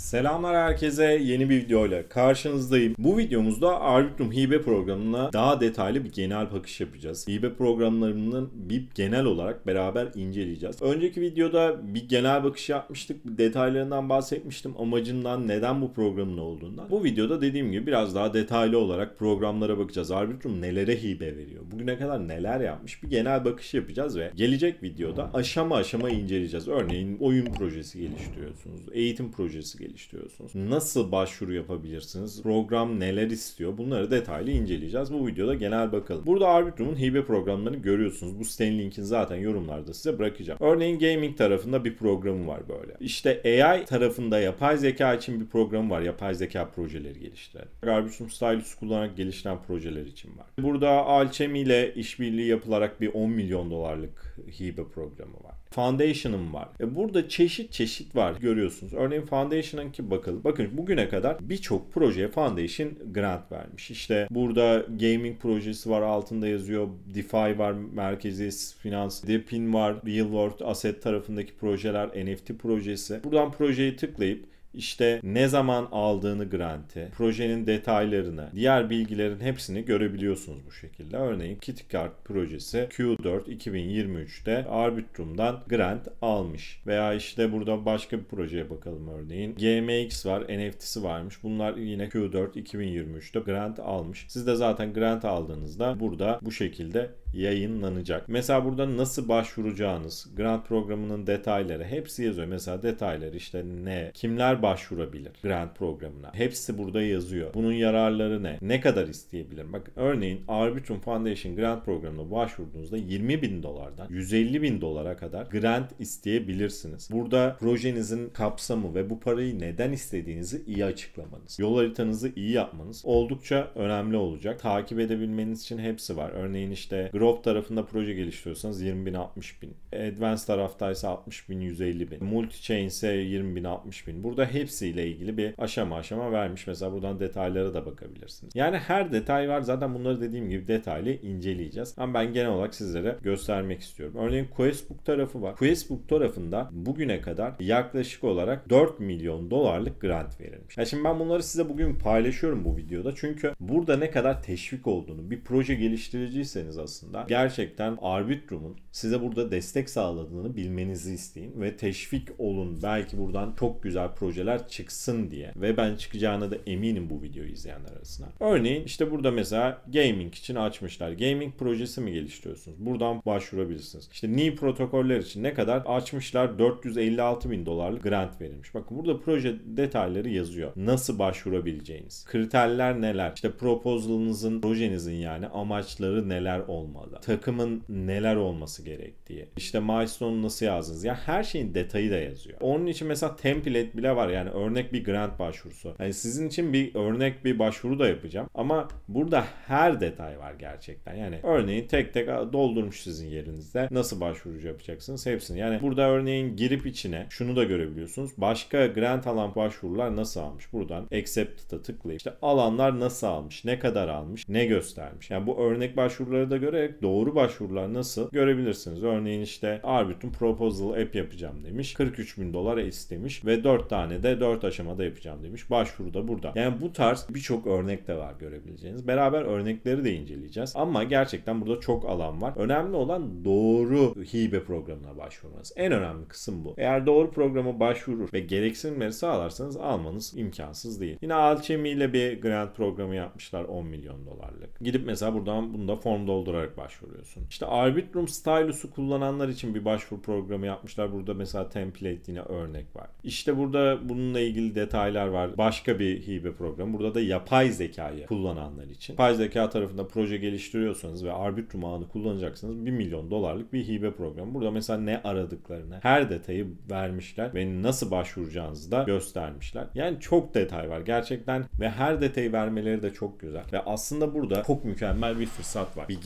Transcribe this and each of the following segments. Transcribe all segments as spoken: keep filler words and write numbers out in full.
Selamlar herkese, yeni bir videoyla karşınızdayım. Bu videomuzda Arbitrum hibe programına daha detaylı bir genel bakış yapacağız. Hibe programlarının bir genel olarak beraber inceleyeceğiz. Önceki videoda bir genel bakış yapmıştık, detaylarından bahsetmiştim, amacından, neden bu programın olduğundan. Bu videoda dediğim gibi biraz daha detaylı olarak programlara bakacağız. Arbitrum nelere hibe veriyor, bugüne kadar neler yapmış, bir genel bakış yapacağız ve gelecek videoda aşama aşama inceleyeceğiz. Örneğin oyun projesi geliştiriyorsunuz, eğitim projesi geliştiriyorsunuz. Nasıl başvuru yapabilirsiniz? Program neler istiyor? Bunları detaylı inceleyeceğiz. Bu videoda genel bakalım. Burada Arbitrum'un hibe programlarını görüyorsunuz. Bu sitenin linkini zaten yorumlarda size bırakacağım. Örneğin gaming tarafında bir programı var böyle. İşte A I tarafında yapay zeka için bir programı var. Yapay zeka projeleri geliştiren. Arbitrum Stylus kullanarak geliştiren projeler için var. Burada Alchemy ile işbirliği yapılarak bir on milyon dolarlık hibe programı var. Foundation'ım var. E burada çeşit çeşit var görüyorsunuz. Örneğin Foundation'ınki bakalım. Bakın bugüne kadar birçok projeye Foundation grant vermiş. İşte burada gaming projesi var, altında yazıyor. DeFi var, merkezi finans. Depin var, Real World Asset tarafındaki projeler, N F T projesi. Buradan projeyi tıklayıp İşte ne zaman aldığını granti, projenin detaylarını, diğer bilgilerin hepsini görebiliyorsunuz bu şekilde. Örneğin KittyCard projesi Q dört iki bin yirmi üçte Arbitrum'dan grant almış. Veya işte burada başka bir projeye bakalım örneğin. G M X var, N F T'si varmış. Bunlar yine Q dört iki bin yirmi üçte grant almış. Siz de zaten grant aldığınızda burada bu şekilde yayınlanacak. Mesela burada nasıl başvuracağınız, grant programının detayları hepsi yazıyor. Mesela detayları işte ne, kimler başvurabilir grant programına. Hepsi burada yazıyor. Bunun yararları ne? Ne kadar isteyebilirim? Bak örneğin Arbitrum Foundation grant programına başvurduğunuzda yirmi bin dolardan yüz elli bin dolara kadar grant isteyebilirsiniz. Burada projenizin kapsamı ve bu parayı neden istediğinizi iyi açıklamanız, yol haritanızı iyi yapmanız oldukça önemli olacak. Takip edebilmeniz için hepsi var. Örneğin işte Growth tarafında proje geliştiriyorsanız yirmi bin altmış bin. Advanced taraftaysa altmış bin yüz elli bin. Multi-chain ise yirmi bin altmış bin. Burada hepsiyle ilgili bir aşama aşama vermiş. Mesela buradan detaylara da bakabilirsiniz. Yani her detay var. Zaten bunları dediğim gibi detaylı inceleyeceğiz. Ama ben genel olarak sizlere göstermek istiyorum. Örneğin Questbook tarafı var. Questbook tarafında bugüne kadar yaklaşık olarak dört milyon dolarlık grant verilmiş. Yani şimdi ben bunları size bugün paylaşıyorum bu videoda. Çünkü burada ne kadar teşvik olduğunu, bir proje geliştiriciyseniz aslında gerçekten Arbitrum'un size burada destek sağladığını bilmenizi isteyin ve teşvik olun. Belki buradan çok güzel projeler çıksın diye ve ben çıkacağına da eminim bu videoyu izleyenler arasında. Örneğin işte burada mesela gaming için açmışlar. Gaming projesi mi geliştiriyorsunuz? Buradan başvurabilirsiniz. İşte N I protokoller için ne kadar açmışlar? dört yüz elli altı bin dolarlık grant verilmiş. Bakın burada proje detayları yazıyor. Nasıl başvurabileceğiniz, kriterler neler? İşte proposal'ınızın, projenizin yani amaçları neler olmalı? Takımın neler olması gerektiği. İşte milestone nasıl yazdınız? Ya her şeyin detayı da yazıyor. Onun için mesela template bile var. Yani örnek bir grant başvurusu. Yani sizin için bir örnek bir başvuru da yapacağım. Ama burada her detay var gerçekten. Yani örneğin tek tek doldurmuş sizin yerinizde. Nasıl başvuru yapacaksınız? Hepsini. Yani burada örneğin girip içine şunu da görebiliyorsunuz. Başka grant alan başvurular nasıl almış? Buradan accepted'a tıklayıp işte alanlar nasıl almış? Ne kadar almış? Ne göstermiş? Yani bu örnek başvuruları da görerek doğru başvurular nasıl görebilirsiniz. Örneğin işte Arbitrum Proposal App yapacağım demiş. kırk üç bin dolar istemiş ve dört tane de dört aşamada yapacağım demiş. Başvuru da burada. Yani bu tarz birçok örnek de var görebileceğiniz. Beraber örnekleri de inceleyeceğiz. Ama gerçekten burada çok alan var. Önemli olan doğru hibe programına başvurmanız. En önemli kısım bu. Eğer doğru programa başvurur ve gereksinimleri sağlarsanız almanız imkansız değil. Yine Alchemy ile bir grant programı yapmışlar on milyon dolarlık. Gidip mesela buradan bunu da form doldurarak başvuruyorsun. İşte Arbitrum Stylus'u kullananlar için bir başvuru programı yapmışlar. Burada mesela template yine örnek var. İşte burada bununla ilgili detaylar var. Başka bir hibe programı. Burada da yapay zekayı kullananlar için. Yapay zeka tarafında proje geliştiriyorsanız ve Arbitrum ağını kullanacaksınız bir milyon dolarlık bir hibe programı. Burada mesela ne aradıklarını, her detayı vermişler ve nasıl başvuracağınızı da göstermişler. Yani çok detay var gerçekten ve her detayı vermeleri de çok güzel. Ve aslında burada çok mükemmel bir fırsat var. Bir geliştirici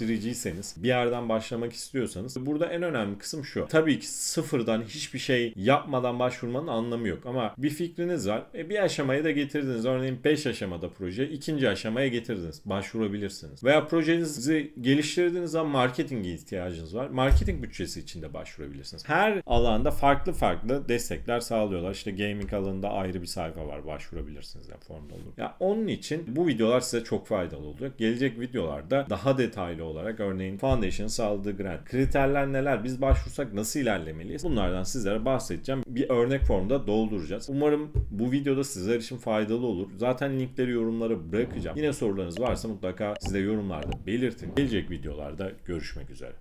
geliştiriciyseniz, bir yerden başlamak istiyorsanız burada en önemli kısım şu. Tabii ki sıfırdan hiçbir şey yapmadan başvurmanın anlamı yok ama bir fikriniz var. E bir aşamaya da getirdiniz. Örneğin beş aşamada proje, ikinci aşamaya getirdiniz. Başvurabilirsiniz. Veya projenizi geliştirdiğiniz zaman marketinge ihtiyacınız var. Marketing bütçesi için de başvurabilirsiniz. Her alanda farklı farklı destekler sağlıyorlar. İşte gaming alanında ayrı bir sayfa var. Başvurabilirsiniz. Yani formda olur. Ya onun için bu videolar size çok faydalı olacak. Gelecek videolarda daha detaylı olarak örneğin Foundation sağladığı grant, kriterler neler, biz başvursak nasıl ilerlemeliyiz? Bunlardan sizlere bahsedeceğim. Bir örnek formda dolduracağız. Umarım bu videoda sizler için faydalı olur. Zaten linkleri yorumlara bırakacağım. Yine sorularınız varsa mutlaka siz de yorumlarda belirtin. Gelecek videolarda görüşmek üzere.